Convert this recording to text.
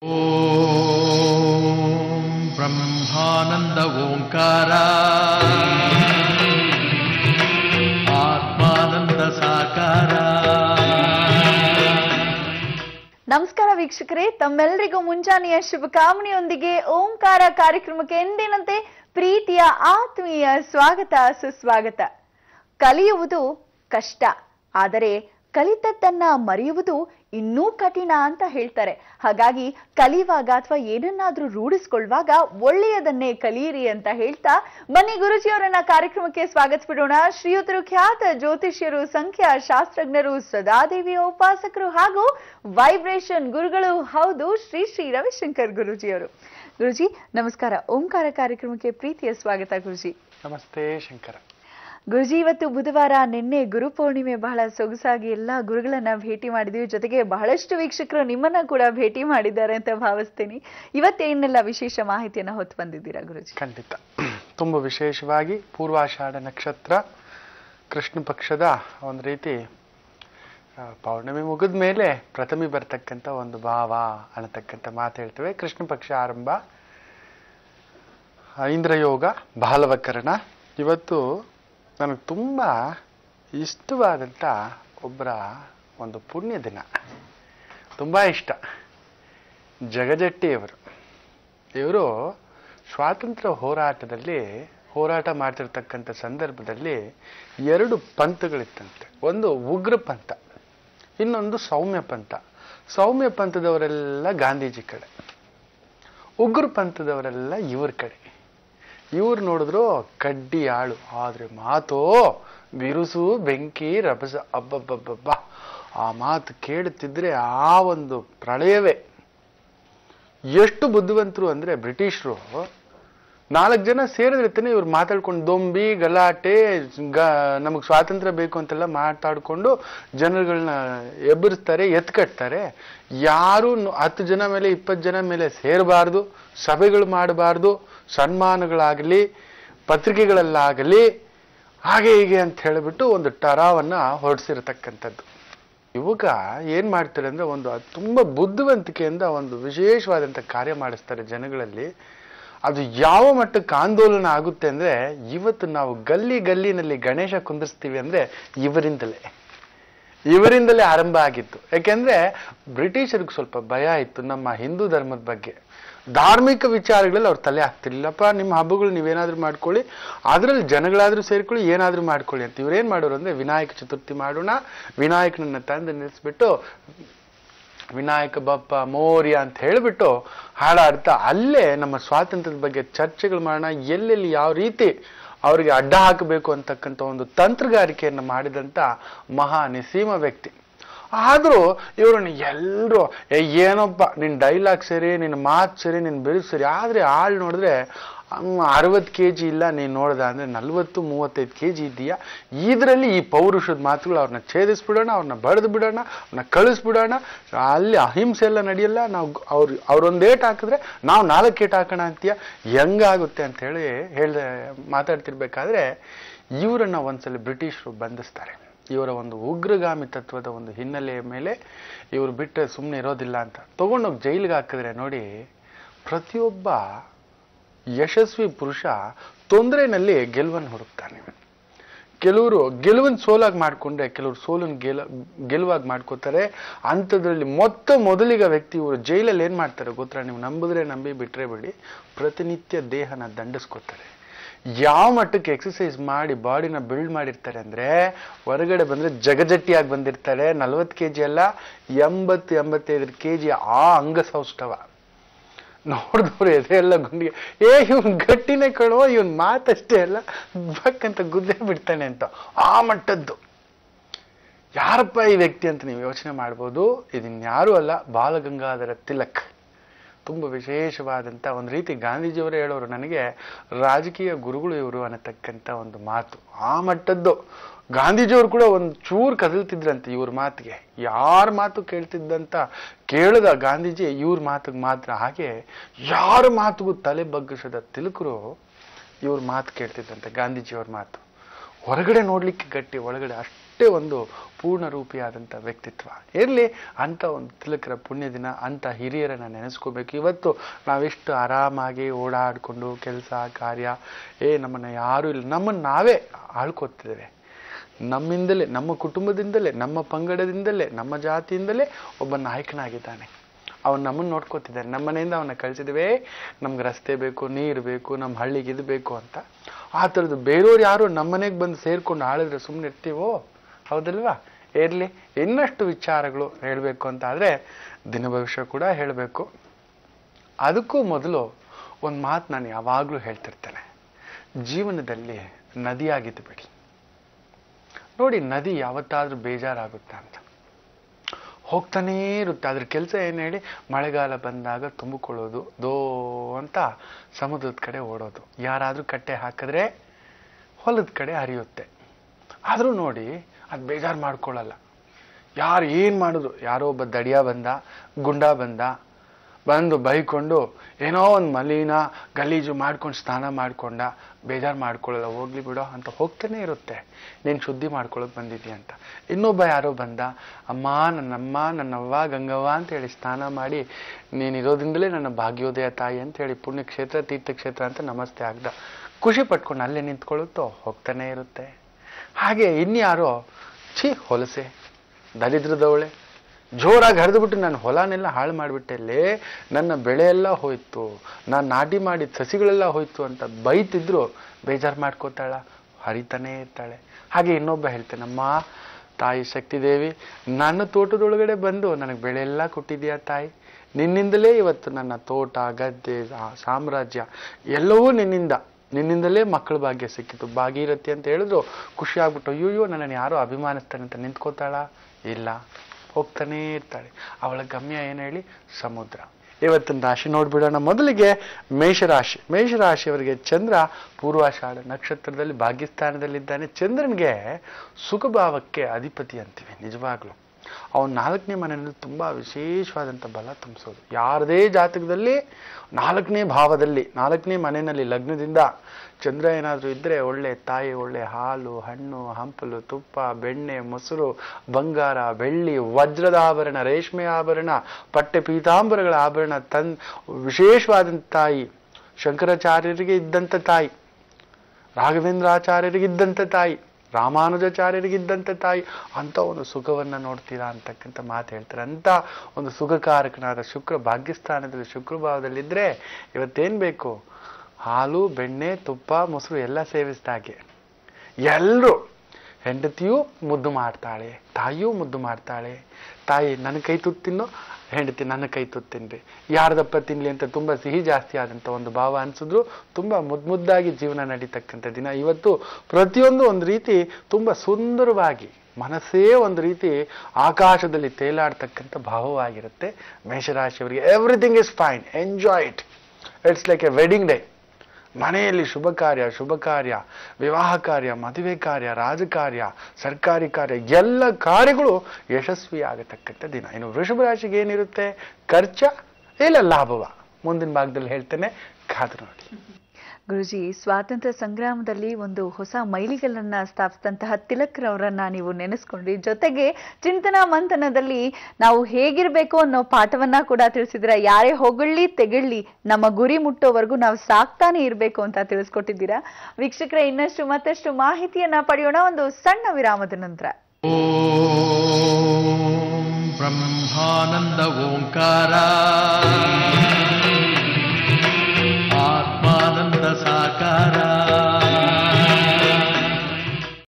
ಓಂ ಬ್ರಹ್ಮಾನಂದ ಓಂಕಾರ ಆತ್ಮಾನಂದ ಸಾಕಾರ. ನಮಸ್ಕಾರ ವೀಕ್ಷಕರೇ, ತಮ್ಮೆಲ್ಲರಿಗೂ ಮುಂಜಾನೆಯ ಶುಭಕಾಮನೆಯೊಂದಿಗೆ ಓಂಕಾರ ಕಾರ್ಯಕ್ರಮಕ್ಕೆ ಎಂದಿನಂತೆ ಪ್ರೀತಿಯ ಆತ್ಮೀಯ ಸ್ವಾಗತ ಸುಸ್ವಾಗತ. ಕಲಿಯುವುದು ಕಷ್ಟ, ಆದರೆ ಕಲಿತದ್ದನ್ನ ಮರೆಯುವುದು ಇನ್ನೂ ಕಠಿಣ ಅಂತ ಹೇಳ್ತಾರೆ. ಹಾಗಾಗಿ ಕಲಿಯುವಾಗ ಅಥವಾ ಏನನ್ನಾದ್ರೂ ರೂಢಿಸ್ಕೊಳ್ಳುವಾಗ ಒಳ್ಳೆಯದನ್ನೇ ಕಲಿಯಿರಿ ಅಂತ ಹೇಳ್ತಾ ಬನ್ನಿ ಗುರುಜಿಯವರನ್ನ ಕಾರ್ಯಕ್ರಮಕ್ಕೆ ಸ್ವಾಗತಿಸ್ಬಿಡೋಣ. ಶ್ರೀಯುತರು ಖ್ಯಾತ ಜ್ಯೋತಿಷ್ಯರು, ಸಂಖ್ಯಾ ಶಾಸ್ತ್ರಜ್ಞರು, ಸದಾದೇವಿಯ ಉಪಾಸಕರು ಹಾಗೂ ವೈಬ್ರೇಷನ್ ಗುರುಗಳು ಹೌದು, ಶ್ರೀ ಶ್ರೀ ರವಿಶಂಕರ್ ಗುರುಜಿಯವರು. ಗುರುಜಿ ನಮಸ್ಕಾರ. ಓಂಕಾರ ಕಾರ್ಯಕ್ರಮಕ್ಕೆ ಪ್ರೀತಿಯ ಸ್ವಾಗತ ಗುರುಜಿ. ನಮಸ್ತೆ ಶಂಕರ. ಗುರುಜಿ, ಇವತ್ತು ಬುಧವಾರ, ನಿನ್ನೆ ಗುರುಪೌರ್ಣಿಮೆ, ಬಹಳ ಸೊಗಸಾಗಿ ಎಲ್ಲಾ ಗುರುಗಳನ್ನ ಭೇಟಿ ಮಾಡಿದ್ವಿ. ಜೊತೆಗೆ ಬಹಳಷ್ಟು ವೀಕ್ಷಕರು ನಿಮ್ಮನ್ನ ಕೂಡ ಭೇಟಿ ಮಾಡಿದ್ದಾರೆ ಅಂತ ಭಾವಿಸ್ತೀನಿ. ಇವತ್ತೇನೆಲ್ಲ ವಿಶೇಷ ಮಾಹಿತಿಯನ್ನ ಹೊತ್ತು ಬಂದಿದ್ದೀರಾ ಗುರುಜಿ? ಖಂಡಿತ. ತುಂಬ ವಿಶೇಷವಾಗಿ ಪೂರ್ವಾಷಾಢ ನಕ್ಷತ್ರ, ಕೃಷ್ಣ ಪಕ್ಷದ ಒಂದು ರೀತಿ ಪೌರ್ಣಮಿ ಮುಗಿದ ಮೇಲೆ ಪ್ರಥಮಿ ಬರ್ತಕ್ಕಂಥ ಒಂದು ಭಾವ ಅನ್ನತಕ್ಕಂಥ ಮಾತು ಹೇಳ್ತೇವೆ. ಕೃಷ್ಣ ಪಕ್ಷ ಆರಂಭ, ಇಂದ್ರಯೋಗ, ಬಾಲವಕರಣ. ಇವತ್ತು ನನಗೆ ತುಂಬ ಇಷ್ಟವಾದಂಥ ಒಬ್ಬರ ಒಂದು ಪುಣ್ಯ ದಿನ, ತುಂಬ ಇಷ್ಟ. ಜಗಜಟ್ಟಿಯವರು. ಇವರು ಸ್ವಾತಂತ್ರ್ಯ ಹೋರಾಟದಲ್ಲಿ ಹೋರಾಟ ಮಾಡ್ತಿರ್ತಕ್ಕಂಥ ಸಂದರ್ಭದಲ್ಲಿ ಎರಡು ಪಂಥಗಳಿತ್ತಂತೆ. ಒಂದು ಉಗ್ರ ಪಂಥ, ಇನ್ನೊಂದು ಸೌಮ್ಯ ಪಂಥ. ಸೌಮ್ಯ ಪಂಥದವರೆಲ್ಲ ಗಾಂಧೀಜಿ ಕಡೆ, ಉಗ್ರ ಪಂಥದವರೆಲ್ಲ ಇವ್ರ ಕಡೆ. ಇವ್ರು ನೋಡಿದ್ರು ಕಡ್ಡಿ ಆಳು, ಆದ್ರೆ ಮಾತು ಬಿರುಸು, ಬೆಂಕಿ, ರಭಸ. ಅಬ್ಬಬ್ಬಬ್ಬಬ್ಬ, ಆ ಮಾತು ಕೇಳುತ್ತಿದ್ರೆ ಆ ಒಂದು ಪ್ರಳಯವೇ. ಎಷ್ಟು ಬುದ್ಧಿವಂತರು ಅಂದ್ರೆ ಬ್ರಿಟಿಷರು 4 ಜನ ಸೇರಿದ್ರೆ ಇವ್ರು ಮಾತಾಡ್ಕೊಂಡು ದೊಂಬಿ ಗಲಾಟೆ, ನಮಗ್ ಸ್ವಾತಂತ್ರ್ಯ ಬೇಕು ಅಂತೆಲ್ಲ ಮಾತಾಡ್ಕೊಂಡು ಜನರುಗಳನ್ನ ಎಬ್ಬರಿಸ್ತಾರೆ, ಎತ್ಕಟ್ತಾರೆ. ಯಾರು 10 ಜನ ಮೇಲೆ 20 ಜನ ಮೇಲೆ ಸೇರಬಾರ್ದು, ಸಭೆಗಳು ಮಾಡಬಾರ್ದು, ಸನ್ಮಾನಗಳಾಗಲಿ ಪತ್ರಿಕೆಗಳಲ್ಲಾಗಲಿ ಹಾಗೆ ಹೀಗೆ ಅಂತ ಹೇಳಿಬಿಟ್ಟು ಒಂದು ಟರಾವನ್ನ ಹೊರಡಿಸಿರತಕ್ಕಂಥದ್ದು. ಇವಾಗ ಏನ್ ಮಾಡ್ತಾರೆ ಅಂದ್ರೆ ಒಂದು ತುಂಬಾ ಬುದ್ಧಿವಂತಿಕೆಯಿಂದ ಒಂದು ವಿಶೇಷವಾದಂಥ ಕಾರ್ಯ ಮಾಡಿಸ್ತಾರೆ ಜನಗಳಲ್ಲಿ. ಅದು ಯಾವ ಮಟ್ಟಕ್ಕೆ ಆಂದೋಲನ ಆಗುತ್ತೆ ಅಂದ್ರೆ, ಇವತ್ತು ನಾವು ಗಲ್ಲಿ ಗಲ್ಲಿನಲ್ಲಿ ಗಣೇಶ ಕುಂದಿರ್ಸ್ತೀವಿ ಅಂದ್ರೆ ಇವರಿಂದಲೇ ಆರಂಭ ಆಗಿತ್ತು. ಯಾಕೆಂದ್ರೆ ಬ್ರಿಟಿಷರಿಗೆ ಸ್ವಲ್ಪ ಭಯ ಇತ್ತು ನಮ್ಮ ಹಿಂದೂ ಧರ್ಮದ ಬಗ್ಗೆ. ಧಾರ್ಮಿಕ ವಿಚಾರಗಳಲ್ಲಿ ಅವ್ರು ತಲೆ ಹಾಕ್ತಿರ್ಲಿಲ್ಲಪ್ಪ. ನಿಮ್ಮ ಹಬ್ಬಗಳು ನೀವೇನಾದ್ರೂ ಮಾಡ್ಕೊಳ್ಳಿ, ಅದ್ರಲ್ಲಿ ಜನಗಳಾದ್ರೂ ಸೇರ್ಕೊಳ್ಳಿ, ಏನಾದ್ರೂ ಮಾಡ್ಕೊಳ್ಳಿ ಅಂತ. ಇವ್ರೇನ್ ಮಾಡೋರು ಅಂದ್ರೆ, ವಿನಾಯಕ ಚತುರ್ಥಿ ಮಾಡೋಣ, ವಿನಾಯಕನನ್ನ ತಂದು ನಿಲ್ಲಿಸ್ಬಿಟ್ಟು ವಿನಾಯಕ ಬಪ್ಪ ಮೋರ್ಯ ಅಂತ ಹೇಳಿಬಿಟ್ಟು ಹಾಡಾಡ್ತಾ ಅಲ್ಲೇ ನಮ್ಮ ಸ್ವಾತಂತ್ರ್ಯದ ಬಗ್ಗೆ ಚರ್ಚೆಗಳು ಮಾಡೋಣ, ಎಲ್ಲೆಲ್ಲಿ ಯಾವ ರೀತಿ ಅವರಿಗೆ ಅಡ್ಡ ಹಾಕಬೇಕು ಅಂತಕ್ಕಂಥ ಒಂದು ತಂತ್ರಗಾರಿಕೆಯನ್ನು ಮಾಡಿದಂಥ ಮಹಾ ನಿಸೀಮ ವ್ಯಕ್ತಿ. ಆದ್ರೂ ಇವ್ರನ್ನ ಎಲ್ರು ಏನೊಬ್ಬ ನಿನ್ ಡೈಲಾಗ್ ಸರಿ, ನಿನ್ನ ಮಾತು ಸರಿ, ನಿನ್ ಬೆಳೆದು ಸರಿ, ಆದ್ರೆ ಆಳ್ ನೋಡಿದ್ರೆ 60 kg ಇಲ್ಲ, ನೀನ್ ನೋಡ್ದ ಅಂದ್ರೆ 40-35 kg ಇದೆಯಾ. ಇದರಲ್ಲಿ ಈ ಪೌರುಷದ ಮಾತುಗಳು ಅವ್ರನ್ನ ಛೇದಿಸ್ಬಿಡೋಣ, ಅವ್ರನ್ನ ಬಡ್ದು ಬಿಡೋಣ, ಅವ್ರನ್ನ ಕಳಿಸ್ಬಿಡೋಣ. ಅಲ್ಲಿ ಅಹಿಂಸೆ ಎಲ್ಲ ನಡೆಯಲ್ಲ. ನಾವು ಅವ್ರೊಂದು ಏಟ್ ಹಾಕಿದ್ರೆ ನಾವು 4 ಏಟ್ ಹಾಕೋಣ ಅಂತೀಯ, ಹೆಂಗಾಗುತ್ತೆ ಅಂತ ಹೇಳ್ದೆ ಮಾತಾಡ್ತಿರ್ಬೇಕಾದ್ರೆ ಇವರನ್ನ ಒಂದ್ಸಲ ಬ್ರಿಟಿಷರು ಬಂಧಿಸ್ತಾರೆ. ಇವರ ಒಂದು ಉಗ್ರಗಾಮಿ ತತ್ವದ ಒಂದು ಹಿನ್ನೆಲೆಯ ಮೇಲೆ ಇವರು ಬಿಟ್ಟರೆ ಸುಮ್ಮನೆ ಇರೋದಿಲ್ಲ ಅಂತ ತಗೊಂಡೋಗಿ ಜೈಲಿಗೆ ಹಾಕಿದ್ರೆ ನೋಡಿ, ಪ್ರತಿಯೊಬ್ಬ ಯಶಸ್ವಿ ಪುರುಷ ತೊಂದರೆನಲ್ಲಿ ಗೆಲುವನ್ನು ಹುಡುಕ್ತಾನೆ. ಕೆಲವರು ಗೆಲುವನ್ನು ಸೋಲಾಗಿ ಮಾಡ್ಕೊಂಡ್ರೆ, ಕೆಲವರು ಸೋಲನ್ನು ಗೆಲುವಾಗಿ ಮಾಡ್ಕೋತಾರೆ. ಅಂಥದ್ರಲ್ಲಿ ಮೊದಲಿಗ ವ್ಯಕ್ತಿ ಇವರು ಜೈಲಲ್ಲಿ ಏನ್ ಮಾಡ್ತಾರೆ ಗೊತ್ತಾ? ನೀವು ನಂಬಿದ್ರೆ ನಂಬಿ, ಬಿಟ್ರೆ ಬಿಡಿ, ಪ್ರತಿನಿತ್ಯ ದೇಹನ ದಂಡಿಸ್ಕೋತಾರೆ. ಯಾವ ಮಟ್ಟಕ್ಕೆ ಎಕ್ಸಸೈಸ್ ಮಾಡಿ ಬಾಡಿನ ಬಿಲ್ಡ್ ಮಾಡಿರ್ತಾರೆ ಅಂದ್ರೆ, ಹೊರಗಡೆ ಬಂದ್ರೆ ಜಗಜಟ್ಟಿಯಾಗಿ ಬಂದಿರ್ತಾರೆ. 40 kg ಅಲ್ಲ, 80-85 kg ಆ ಅಂಗಸೌಷ್ಠವ. ನೋಡಿದವ್ರು ಎದೆಲ್ಲ ಗುಂಡಿಗೆ, ಇವನ್ ಗಟ್ಟಿನೇ ಕಳುವ, ಇವನ್ ಮಾತಷ್ಟೇ ಅಲ್ಲ ಬಕ್ಕಂತ ಗುದ್ದೆ ಬಿಡ್ತಾನೆ ಅಂತ ಆ ಮಟ್ಟದ್ದು. ಯಾರಪ್ಪ ಈ ವ್ಯಕ್ತಿ ಅಂತ ನೀವು ಯೋಚನೆ ಮಾಡ್ಬೋದು. ಇದನ್ಯಾರೂ ಅಲ್ಲ, ಬಾಲಗಂಗಾಧರ ತಿಲಕ್. ತುಂಬ ವಿಶೇಷವಾದಂಥ ಒಂದು ರೀತಿ ಗಾಂಧೀಜಿಯವರೇ ಹೇಳೋರು, ನನಗೆ ರಾಜಕೀಯ ಗುರುಗಳು ಇವರು ಅನ್ನತಕ್ಕಂಥ ಒಂದು ಮಾತು. ಆ ಮಟ್ಟದ್ದು ಗಾಂಧೀಜಿಯವರು ಕೂಡ ಒಂದು ಚೂರು ಕದಲ್ತಿದ್ರಂತೆ ಇವ್ರ ಮಾತಿಗೆ. ಯಾರ ಮಾತು ಕೇಳ್ತಿದ್ದಂತ ಕೇಳದ ಗಾಂಧೀಜಿ ಇವ್ರ ಮಾತಿಗೆ ಮಾತ್ರ. ಹಾಗೆ ಯಾರ ಮಾತಿಗೂ ತಲೆ ಬಗ್ಗಿಸದ ತಿಲಕರು ಇವ್ರ ಮಾತು ಕೇಳ್ತಿದ್ದಂತೆ, ಗಾಂಧೀಜಿಯವ್ರ ಮಾತು. ಹೊರಗಡೆ ನೋಡ್ಲಿಕ್ಕೆ ಗಟ್ಟಿ, ಒಳಗಡೆ ಅಷ್ಟು ಅಷ್ಟೇ ಒಂದು ಪೂರ್ಣರೂಪಿಯಾದಂಥ ವ್ಯಕ್ತಿತ್ವ ಇರಲಿ. ಅಂಥ ಒಂದು ತಿಲಕರ ಪುಣ್ಯ ದಿನ, ಅಂಥ ಹಿರಿಯರನ್ನು ನೆನೆಸ್ಕೋಬೇಕು. ಇವತ್ತು ನಾವೆಷ್ಟು ಆರಾಮಾಗಿ ಓಡಾಡಿಕೊಂಡು ಕೆಲಸ ಕಾರ್ಯ, ನಮ್ಮನ್ನು ಯಾರೂ ಇಲ್ಲ, ನಮ್ಮನ್ನು ನಾವೇ ಆಳ್ಕೊತಿದ್ದೇವೆ. ನಮ್ಮಿಂದಲೇ, ನಮ್ಮ ಕುಟುಂಬದಿಂದಲೇ, ನಮ್ಮ ಪಂಗಡದಿಂದಲೇ, ನಮ್ಮ ಜಾತಿಯಿಂದಲೇ ಒಬ್ಬ ನಾಯಕನಾಗಿದ್ದಾನೆ. ಅವನು ನಮ್ಮನ್ನು ನೋಡ್ಕೋತಿದ್ದಾನೆ. ನಮ್ಮ ಮನೆಯಿಂದ ಅವನ್ನ ಕಳಿಸಿದ್ವಿ, ನಮ್ಗೆ ರಸ್ತೆ ಬೇಕು, ನೀರು ಬೇಕು, ನಮ್ಮ ಹಳ್ಳಿಗೆ ಇದು ಬೇಕು ಅಂತ. ಆ ಥರದ್ದು ಬೇರೆಯವ್ರು ಯಾರು ನಮ್ಮ ಮನೆಗೆ ಬಂದು ಸೇರ್ಕೊಂಡು ಆಳಿದ್ರೆ ಸುಮ್ಮನೆ ಇರ್ತೀವೋ? ಹೌದಲ್ವಾ? ಇರಲಿ, ಇನ್ನಷ್ಟು ವಿಚಾರಗಳು ಹೇಳಬೇಕು ಅಂತ ಆದರೆ ದಿನ ಭವಿಷ್ಯ ಕೂಡ ಹೇಳಬೇಕು. ಅದಕ್ಕೂ ಮೊದಲು ಒಂದು ಮಾತು ನಾನು ಯಾವಾಗಲೂ ಹೇಳ್ತಿರ್ತೇನೆ, ಜೀವನದಲ್ಲಿ ನದಿಯಾಗಿದ್ದು ಬಿಡಿ. ನೋಡಿ, ನದಿ ಯಾವತ್ತಾದ್ರೂ ಬೇಜಾರಾಗುತ್ತೆ ಅಂತ ಹೋಗ್ತಾನೇ ಇರುತ್ತೆ. ಅದ್ರ ಕೆಲಸ ಏನು ಹೇಳಿ, ಮಳೆಗಾಲ ಬಂದಾಗ ತುಂಬಿಕೊಳ್ಳೋದು, ದೋ ಅಂತ ಸಮುದ್ರದ ಕಡೆ ಓಡೋದು. ಯಾರಾದರೂ ಕಟ್ಟೆ ಹಾಕಿದ್ರೆ ಹೊಲದ ಕಡೆ ಹರಿಯುತ್ತೆ. ಆದರೂ ನೋಡಿ, ಅದು ಬೇಜಾರು ಮಾಡ್ಕೊಳ್ಳಲ್ಲ. ಯಾರು ಏನು ಮಾಡಿದ್ರು, ಯಾರೋ ಒಬ್ಬ ದಡಿಯ ಬಂದ, ಗುಂಡ ಬಂದು ಬೈಕೊಂಡು ಏನೋ ಒಂದು ಮಲಿನ ಗಲೀಜು ಮಾಡ್ಕೊಂಡು ಸ್ನಾನ ಮಾಡ್ಕೊಂಡ, ಬೇಜಾರು ಮಾಡ್ಕೊಳ್ಳಲ್ಲ, ಹೋಗ್ಲಿ ಬಿಡೋ ಅಂತ ಹೋಗ್ತಾನೆ ಇರುತ್ತೆ. ನೀನು ಶುದ್ಧಿ ಮಾಡ್ಕೊಳ್ಳೋಕೆ ಬಂದಿದ್ದೀಯ ಅಂತ. ಇನ್ನೊಬ್ಬ ಯಾರೋ ಬಂದ, ಅಮ್ಮ, ನನ್ನಮ್ಮ, ನನ್ನವ್ವ ಗಂಗವ್ವ ಅಂತ ಹೇಳಿ ಸ್ನಾನ ಮಾಡಿ, ನೀನಿರೋದ್ರಿಂದಲೇ ನನ್ನ ಭಾಗ್ಯೋದಯ ತಾಯಿ ಅಂತ ಹೇಳಿ ಪುಣ್ಯಕ್ಷೇತ್ರ ತೀರ್ಥಕ್ಷೇತ್ರ ಅಂತ ನಮಸ್ತೆ ಆಗ್ದ. ಖುಷಿ ಪಟ್ಕೊಂಡು ಅಲ್ಲೇ ನಿಂತ್ಕೊಳ್ಳುತ್ತೋ, ಹೋಗ್ತಾನೆ ಇರುತ್ತೆ. ಹಾಗೆ ಇನ್ಯಾರೋ, ಛೀ ಹೊಲಸೆ, ದರಿದ್ರದವಳೆ, ಜೋರಾಗಿ ಹರಿದುಬಿಟ್ಟು ನನ್ನ ಹೊಲನೆಲ್ಲ ಹಾಳು ಮಾಡಿಬಿಟ್ಟೆಲ್ಲೇ, ನನ್ನ ಬೆಳೆ ಎಲ್ಲ ಹೋಯ್ತು, ನಾನು ನಾಟಿ ಮಾಡಿದ ಸಸಿಗಳೆಲ್ಲ ಹೋಯ್ತು ಅಂತ ಬೈತಿದ್ರು ಬೇಜಾರು ಮಾಡ್ಕೋತಾಳ, ಹರಿತಾನೇ ಇರ್ತಾಳೆ. ಹಾಗೆ ಇನ್ನೊಬ್ಬ ಹೇಳ್ತೇನಮ್ಮ, ತಾಯಿ ಶಕ್ತಿದೇವಿ, ನನ್ನ ತೋಟದೊಳಗಡೆ ಬಂದು ನನಗೆ ಬೆಳೆ ಎಲ್ಲ ಕೊಟ್ಟಿದ್ದೀಯಾ ತಾಯಿ, ನಿನ್ನಿಂದಲೇ ಇವತ್ತು ನನ್ನ ತೋಟ ಗದ್ದೆ ಸಾಮ್ರಾಜ್ಯ ಎಲ್ಲವೂ ನಿನ್ನಿಂದಲೇ ಮಕ್ಕಳ ಭಾಗ್ಯ ಸಿಕ್ಕಿತು, ಭಾಗೀರಥಿ ಅಂತ ಹೇಳಿದ್ರು ಖುಷಿ ಆಗ್ಬಿಟ್ಟು, ಅಯ್ಯೋ ನನ್ನನ್ನು ಯಾರೋ ಅಭಿಮಾನಿಸ್ತಾನೆ ಅಂತ ನಿಂತ್ಕೋತಾಳ? ಇಲ್ಲ, ಹೋಗ್ತಾನೇ ಇರ್ತಾಳೆ. ಅವಳ ಗಮ್ಯ ಏನು ಹೇಳಿ, ಸಮುದ್ರ. ಇವತ್ತಿನ ರಾಶಿ ನೋಡ್ಬಿಡೋಣ. ಮೊದಲಿಗೆ ಮೇಷರಾಶಿ. ಮೇಷರಾಶಿಯವರಿಗೆ ಚಂದ್ರ ಪೂರ್ವಾಷಾಢ ನಕ್ಷತ್ರದಲ್ಲಿ ಭಾಗ್ಯಸ್ಥಾನದಲ್ಲಿದ್ದಾನೆ. ಚಂದ್ರನಿಗೆ ಸುಖಭಾವಕ್ಕೆ ಅಧಿಪತಿ ಅಂತೀವಿ. ನಿಜವಾಗ್ಲು ಅವನು 4ನೇ ಮನೆಯಲ್ಲಿ ತುಂಬಾ ವಿಶೇಷವಾದಂಥ ಬಲ ತುಂಬಿಸೋದು. ಯಾರದೇ ಜಾತಕದಲ್ಲಿ 4ನೇ ಭಾವದಲ್ಲಿ 4ನೇ ಮನೆಯಲ್ಲಿ ಲಗ್ನದಿಂದ ಚಂದ್ರ ಏನಾದರೂ ಇದ್ದರೆ ಒಳ್ಳೆ ತಾಯಿ, ಒಳ್ಳೆ ಹಾಲು, ಹಣ್ಣು, ಹಂಪಲು, ತುಪ್ಪ, ಬೆಣ್ಣೆ, ಮೊಸರು, ಬಂಗಾರ, ಬೆಳ್ಳಿ, ವಜ್ರದ ಆಭರಣ, ರೇಷ್ಮೆ ಆಭರಣ, ಪಟ್ಟೆ ಪೀತಾಂಬರಗಳ ಆಭರಣ ವಿಶೇಷವಾದಂಥ ತಾಯಿ. ಶಂಕರಾಚಾರ್ಯರಿಗೆ ಇದ್ದಂಥ ತಾಯಿ, ರಾಘವೇಂದ್ರಾಚಾರ್ಯರಿಗೆ ಇದ್ದಂಥ ತಾಯಿ, ರಾಮಾನುಜಾಚಾರ್ಯರಿಗಿದ್ದಂಥ ತಾಯಿ, ಅಂತ ಒಂದು ಸುಖವನ್ನು ನೋಡ್ತೀರಾ ಅಂತಕ್ಕಂಥ ಮಾತು ಹೇಳ್ತಾರೆ. ಅಂತ ಒಂದು ಸುಖಕಾರಕನಾದ ಶುಕ್ರ ಭಾಗ್ಯಸ್ಥಾನದಲ್ಲಿ ಶುಕ್ರಭಾವದಲ್ಲಿದ್ದರೆ ಇವತ್ತೇನು ಬೇಕು? ಹಾಲು, ಬೆಣ್ಣೆ, ತುಪ್ಪ, ಮೊಸರು ಎಲ್ಲ ಸೇವಿಸಿದಾಗೆ ಎಲ್ಲರೂ, ಹೆಂಡತಿಯೂ ಮುದ್ದು ಮಾಡ್ತಾಳೆ, ತಾಯಿಯೂ ಮುದ್ದು ಮಾಡ್ತಾಳೆ. ತಾಯಿ ನನ್ನ ಕೈ ತುತ್ತು ತಿನ್ನೋ, ಹೆಂಡತಿ ನನ್ನ ಕೈ ತುತ್ತು ತಿನ್ರಿ, ಯಾರ್ದಪ್ಪ ತಿನ್ಲಿ ಅಂತ ತುಂಬ ಸಿಹಿ ಜಾಸ್ತಿ ಆದಂಥ ಒಂದು ಭಾವ ಅನಿಸಿದ್ರು ತುಂಬ ಮುದ್ದಾಗಿ ಜೀವನ ನಡೀತಕ್ಕಂಥ ದಿನ ಇವತ್ತು. ಪ್ರತಿಯೊಂದು ಒಂದು ರೀತಿ ತುಂಬ ಸುಂದರವಾಗಿ, ಮನಸ್ಸೇ ಒಂದು ರೀತಿ ಆಕಾಶದಲ್ಲಿ ತೇಲಾಡ್ತಕ್ಕಂಥ ಭಾವವಾಗಿರುತ್ತೆ ಮೇಷರಾಶಿಯವರಿಗೆ. Everything is fine, enjoy it, it's like a wedding day. ಮನೆಯಲ್ಲಿ ಶುಭ ಕಾರ್ಯ, ವಿವಾಹ ಕಾರ್ಯ, ಮದುವೆ ಕಾರ್ಯ, ರಾಜಕಾರ್ಯ, ಸರ್ಕಾರಿ ಕಾರ್ಯ, ಎಲ್ಲ ಕಾರ್ಯಗಳು ಯಶಸ್ವಿಯಾಗತಕ್ಕಂಥ ದಿನ. ಇನ್ನು ವೃಷಭ ರಾಶಿಗೆ ಏನಿರುತ್ತೆ? ಖರ್ಚ ಇಲ್ಲ ಲಾಭವ? ಮುಂದಿನ ಭಾಗದಲ್ಲಿ ಹೇಳ್ತೇನೆ, ಕಾದು ನೋಡಿ. ಗುರುಜಿ, ಸ್ವಾತಂತ್ರ್ಯ ಸಂಗ್ರಾಮದಲ್ಲಿ ಒಂದು ಹೊಸ ಮೈಲಿಗಲ್ಲನ್ನ ಸ್ಥಾಪಿಸಿದಂತಹ ತಿಲಕ್ರವರನ್ನ ನೀವು ನೆನೆಸ್ಕೊಂಡ್ರಿ. ಜೊತೆಗೆ ಚಿಂತನಾ ಮಂಥನದಲ್ಲಿ ನಾವು ಹೇಗಿರ್ಬೇಕು ಅನ್ನೋ ಪಾಠವನ್ನ ಕೂಡ ತಿಳಿಸಿದ್ದೀರಾ. ಯಾರೇ ಹೊಗಳ್ಳಿ ತೆಗಳ್ಳಿ ನಮ್ಮ ಗುರಿ ಮುಟ್ಟೋವರೆಗೂ ನಾವು ಸಾಕ್ತಾನೆ ಇರಬೇಕು ಅಂತ ತಿಳಿಸ್ಕೊಟ್ಟಿದ್ದೀರಾ. ವೀಕ್ಷಕರ, ಇನ್ನಷ್ಟು ಮತ್ತಷ್ಟು ಮಾಹಿತಿಯನ್ನ ಪಡೆಯೋಣ ಒಂದು ಸಣ್ಣ ವಿರಾಮದ ನಂತರ. ಬ್ರಹ್ಮಾನಂದ ಓಂಕಾರ ಆತ್ಮಾನಂದ ಸಾಕಾರ